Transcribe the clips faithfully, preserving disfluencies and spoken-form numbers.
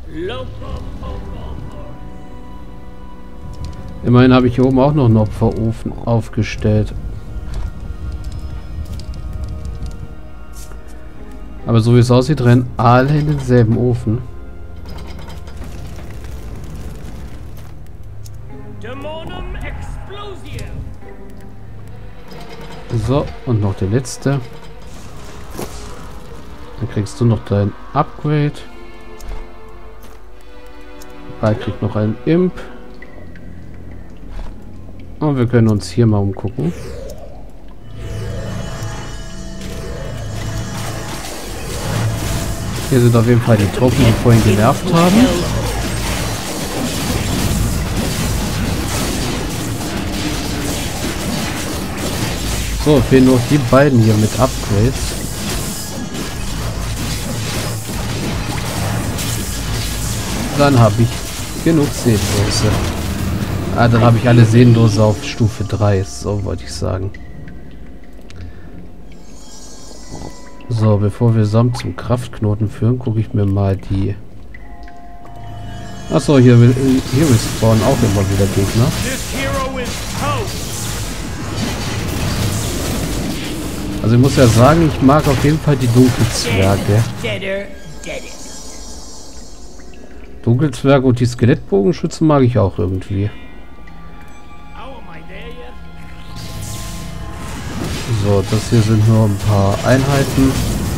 Immerhin habe ich hier oben auch noch einen Opferofen aufgestellt. Aber so wie es aussieht, rennen alle in denselben Ofen. So, und noch der letzte. Dann kriegst du noch dein Upgrade. Er kriegt noch einen Imp. Und wir können uns hier mal umgucken. Hier sind auf jeden Fall die Truppen, die vorhin genervt haben. So, fehlen nur die beiden hier mit Upgrades. Dann habe ich genug Seelenlose. Ah, dann habe ich alle Seelenlose auf Stufe drei. So wollte ich sagen. So, bevor wir Samt zum Kraftknoten führen, gucke ich mir mal die... Achso, hier, hier respawnen auch immer wieder Gegner. Also ich muss ja sagen, ich mag auf jeden Fall die Dunkelzwerge. Dunkelzwerge und die Skelettbogenschützen mag ich auch irgendwie. So, das hier sind nur ein paar Einheiten.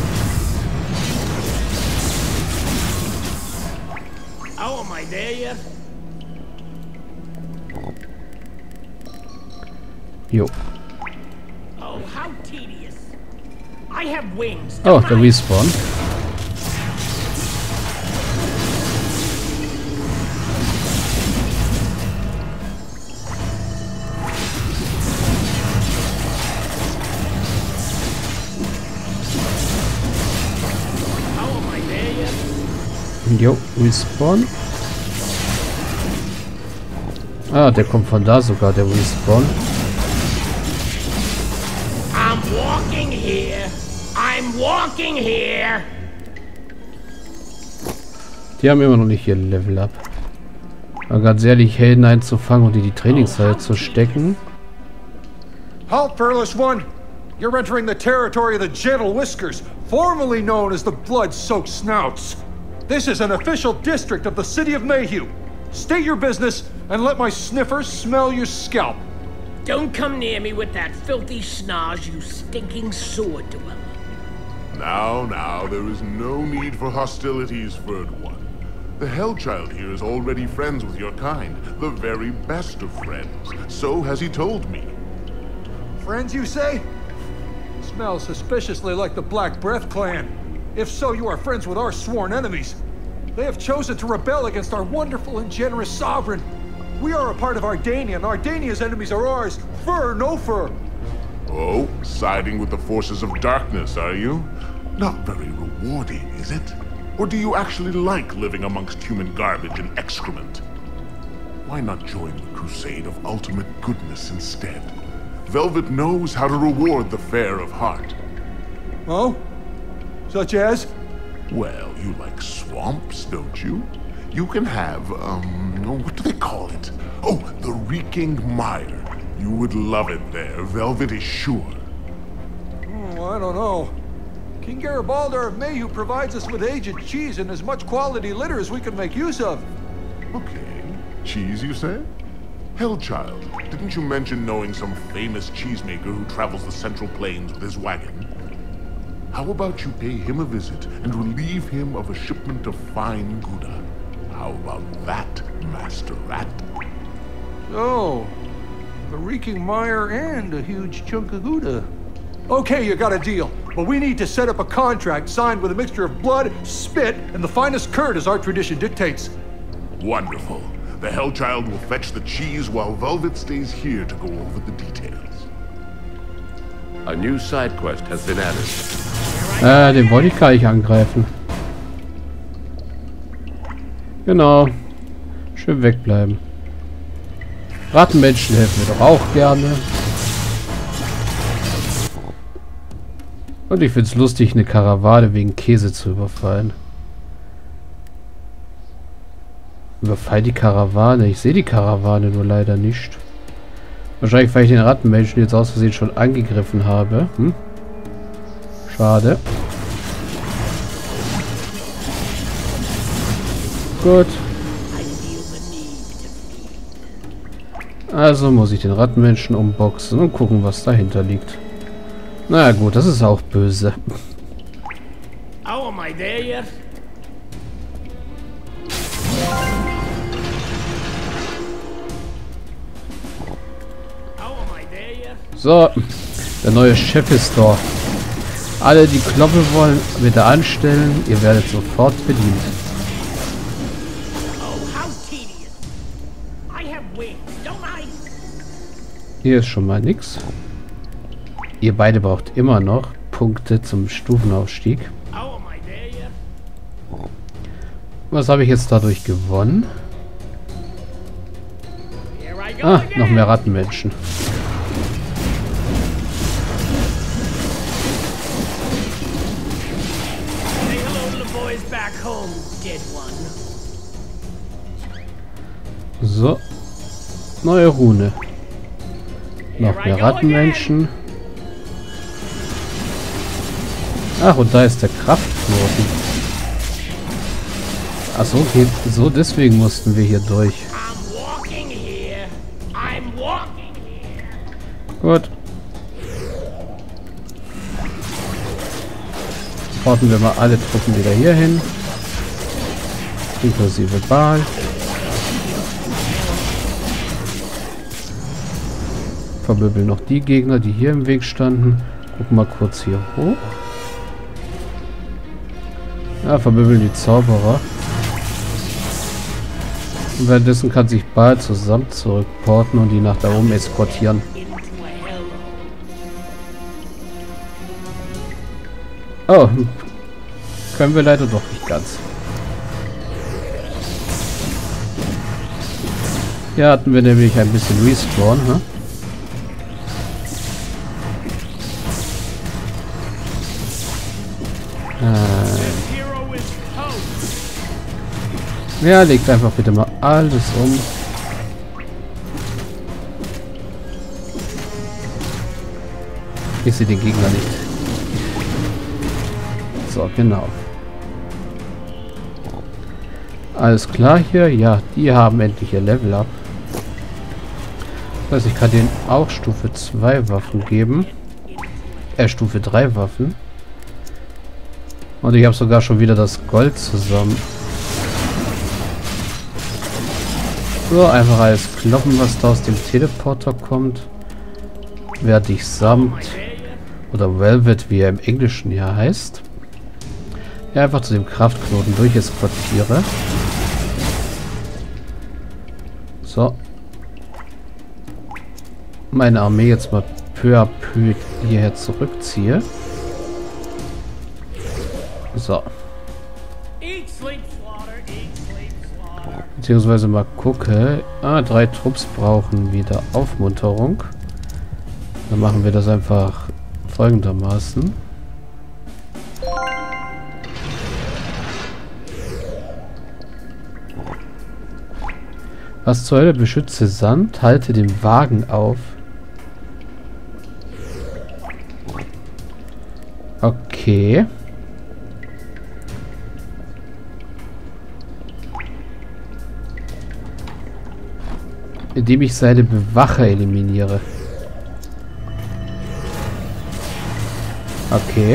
Jo. Oh, der Respawn. Jo, Respawn. Ah, der kommt von da sogar, der Respawn. I'm walking here. I'm walking here. Die haben immer noch nicht ihr Level up. Aber ganz ehrlich, Helden einzufangen und in die Trainingshalle zu stecken. Halt, Fearless One! You're entering the territory of the Gentle Whiskers, formerly known as the Blood-Soaked Snouts. This is an official district of the city of Mayhew. State your business and let my sniffers smell your scalp. Don't come near me with that filthy schnoz, you stinking sword dweller. Now, now, there is no need for hostilities, Furred One. The Hellchild here is already friends with your kind, the very best of friends. So has he told me. Friends, you say? Smells suspiciously like the Black Breath clan. If so, you are friends with our sworn enemies. They have chosen to rebel against our wonderful and generous sovereign. We are a part of Ardania, and Ardania's enemies are ours. Fur, no fur. Oh, siding with the forces of darkness, are you? Not very rewarding, is it? Or do you actually like living amongst human garbage and excrement? Why not join the crusade of ultimate goodness instead? Velvet knows how to reward the fair of heart. Oh? Such as? Well, you like swamps, don't you? You can have, um, what do they call it? Oh, the Reeking Mire. You would love it there, Velvet is sure. Oh, I don't know. King Garibaldar of Mayhew provides us with aged cheese and as much quality litter as we can make use of. Okay. Cheese, you say? Hellchild, didn't you mention knowing some famous cheesemaker who travels the Central Plains with his wagon? How about you pay him a visit and relieve him of a shipment of fine Gouda? How about that, Master Rat? So, the Reeking Mire and a huge chunk of Gouda. Okay, you got a deal. But we need to set up a contract signed with a mixture of blood, spit, and the finest curd as our tradition dictates. Wonderful. The Hellchild will fetch the cheese while Velvet stays here to go over the details. A new side quest has been added. Äh, den wollte ich gar nicht angreifen. Genau. Schön wegbleiben. Rattenmenschen helfen mir doch auch gerne. Und ich finde es lustig, eine Karawane wegen Käse zu überfallen. Überfall die Karawane. Ich sehe die Karawane nur leider nicht. Wahrscheinlich, weil ich den Rattenmenschen jetzt aus Versehen schon angegriffen habe. Hm? Schade. Gut. Also muss ich den Rattenmenschen umboxen und gucken, was dahinter liegt. Na gut, das ist auch böse. Oh, am I there yet? So, der neue Chef ist da. Alle, die Kloppe wollen, bitte anstellen. Ihr werdet sofort bedient. Hier ist schon mal nix. Ihr beide braucht immer noch Punkte zum Stufenaufstieg. Was habe ich jetzt dadurch gewonnen? Ah, noch mehr Rattenmenschen. So. Neue Rune. Noch mehr Rattenmenschen. Ach, und da ist der Kraftknoten. Ach so, okay. So, deswegen mussten wir hier durch. Gut. Porten wir mal alle Truppen wieder hier hin. Inklusive Baal. Verbübbeln noch die Gegner, die hier im Weg standen. Gucken mal kurz hier hoch. Ja, verbübbeln die Zauberer. Und währenddessen kann sich Baal zusammen zurückporten und die nach da oben eskortieren. Oh, können wir leider doch nicht ganz. Hier hatten wir nämlich ein bisschen Respawn, ne? Äh. Ja, legt einfach bitte mal alles um. Ich sehe den Gegner nicht. So, genau. Alles klar hier. Ja, die haben endlich ihr Level up. Das heißt, ich kann denen auch Stufe zwei Waffen geben. Äh, Stufe drei Waffen. Und ich habe sogar schon wieder das Gold zusammen. So, einfach alles kloppen, was da aus dem Teleporter kommt. Werde ich samt oder Velvet, wie er im Englischen hier heißt. Ja, einfach zu dem Kraftknoten durcheskortiere. So. Meine Armee jetzt mal peu à peu hierher zurückziehe. So. Beziehungsweise mal gucke. Ah, drei Trupps brauchen wieder Aufmunterung. Dann machen wir das einfach folgendermaßen. Was zur Hölle? Beschütze Sand, halte den Wagen auf. Okay. Indem ich seine Bewacher eliminiere. Okay.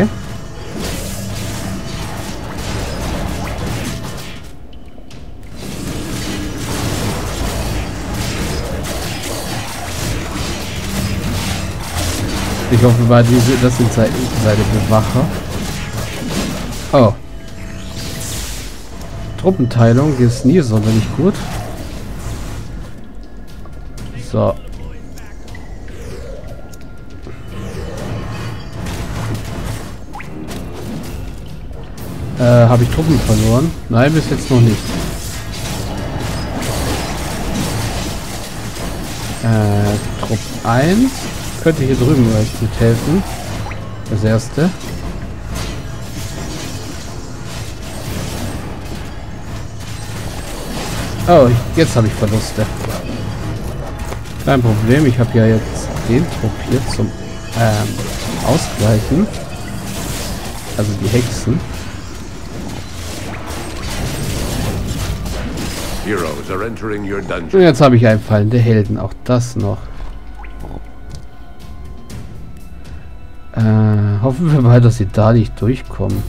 Ich hoffe mal, diese, das sind seine, seine Bewacher. Oh. Truppenteilung ist nie sonderlich gut. So. Äh, habe ich Truppen verloren? Nein, bis jetzt noch nicht. Äh, Trupp eins. Könnte hier drüben euch mithelfen. Das erste. Oh, jetzt habe ich Verluste. Kein Problem, ich habe ja jetzt den Trupp hier zum ähm, Ausgleichen. Also die Hexen. Heroes are entering your dungeon. Und jetzt habe ich einfallende Helden, auch das noch. Äh, hoffen wir mal, dass sie da nicht durchkommen.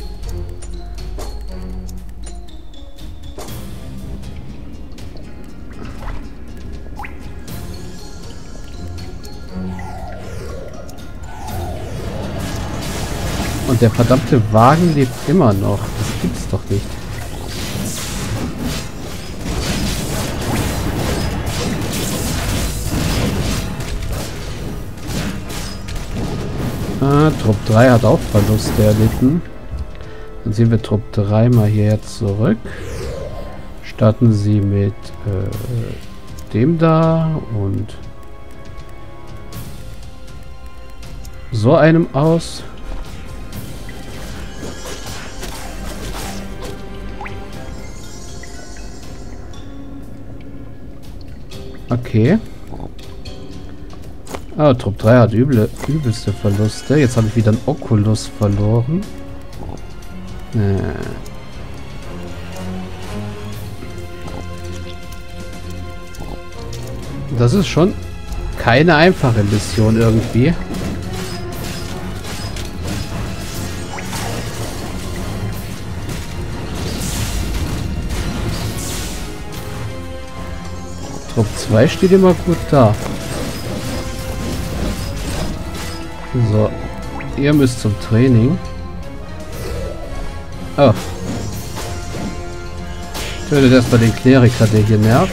Und der verdammte Wagen lebt immer noch. Das gibt's doch nicht. Ah, Trupp drei hat auch Verluste erlitten. Dann sehen wir Trupp drei mal hier zurück. Starten sie mit äh, dem da und so einem aus. Okay. Ah, Trupp drei hat üble, übelste Verluste. Jetzt habe ich wieder einen Oculus verloren. Äh. Das ist schon keine einfache Mission irgendwie. Trupp zwei steht immer gut da. So, ihr müsst zum Training. Oh. Tötet erstmal den Kleriker, der hier nervt.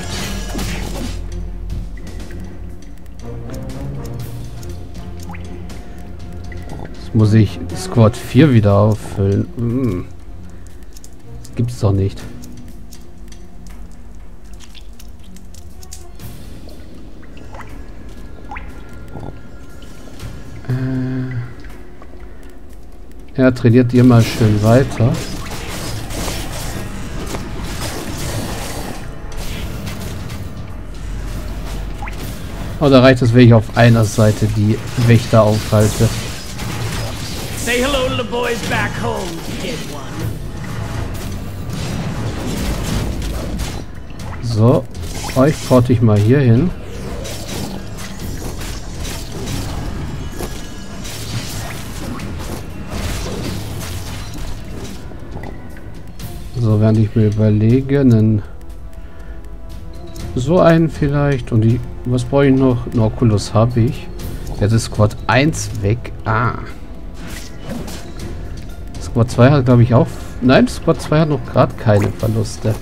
Jetzt muss ich Squad vier wieder auffüllen. Hm. Das gibt's doch nicht. Ja, trainiert ihr mal schön weiter. Oh, da reicht es, wenn ich auf einer Seite die Wächter aufhalte. Say hello to the boys back home, kid one. So, euch porte ich mal hier hin. So, während ich mir überlege, einen so einen vielleicht. Und die, was brauche ich noch? Ein Oculus habe ich. Jetzt ist Squad eins weg. Ah. Squad zwei hat, glaube ich, auch... Nein, Squad zwei hat noch gerade keine Verluste.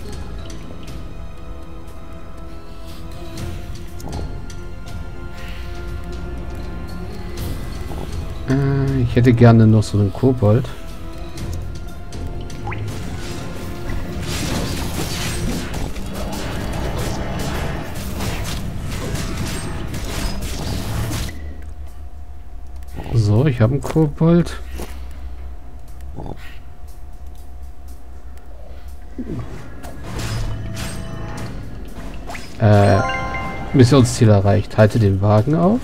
Äh, ich hätte gerne noch so einen Kobold. So, ich habe einen Kobold. Äh, Missionsziel erreicht. Halte den Wagen auf.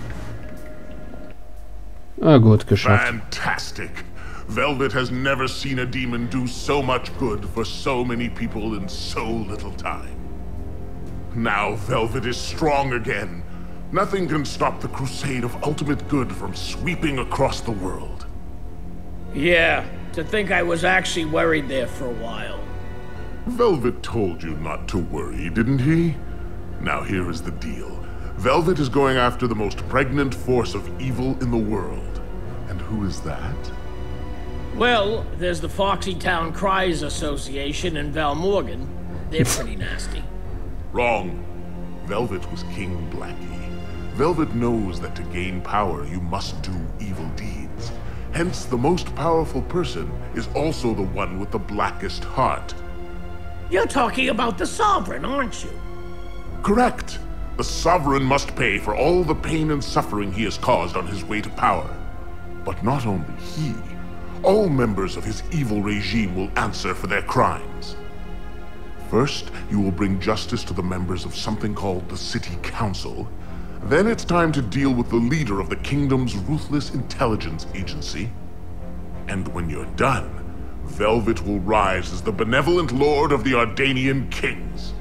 Ah, gut, geschafft. Fantastic. Velvet has never seen a demon do so much good for so many people in so little time. Now Velvet is strong again. Nothing can stop the crusade of ultimate good from sweeping across the world. Yeah, to think I was actually worried there for a while. Velvet told you not to worry, didn't he? Now here is the deal. Velvet is going after the most pregnant force of evil in the world. And who is that? Well, there's the Foxy Town Cries Association in Valmorgan. They're pretty nasty. Wrong. Velvet was King Blackie. Velvet knows that to gain power, you must do evil deeds. Hence, the most powerful person is also the one with the blackest heart. You're talking about the Sovereign, aren't you? Correct. The Sovereign must pay for all the pain and suffering he has caused on his way to power. But not only he, all members of his evil regime will answer for their crimes. First, you will bring justice to the members of something called the City Council. Then it's time to deal with the leader of the kingdom's ruthless intelligence agency. And when you're done, Velvet will rise as the benevolent lord of the Ardanian kings.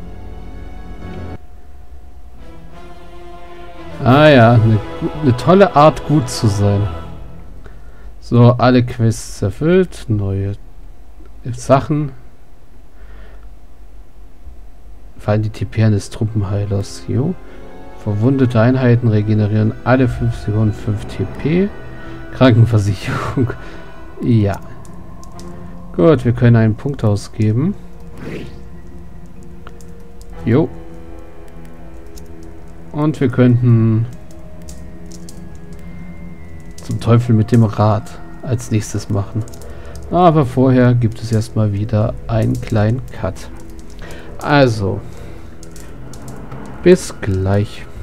Ah ja, eine, eine tolle Art, gut zu sein. So, alle Quests erfüllt, neue Sachen. Fallen die T P eines Truppenheilers. Jo. Verwundete Einheiten regenerieren alle fünf Sekunden fünf T P. Krankenversicherung. Ja. Gut, wir können einen Punkt ausgeben. Jo. Und wir könnten zum Teufel mit dem Rad als nächstes machen. Aber vorher gibt es erstmal wieder einen kleinen Cut. Also, bis gleich.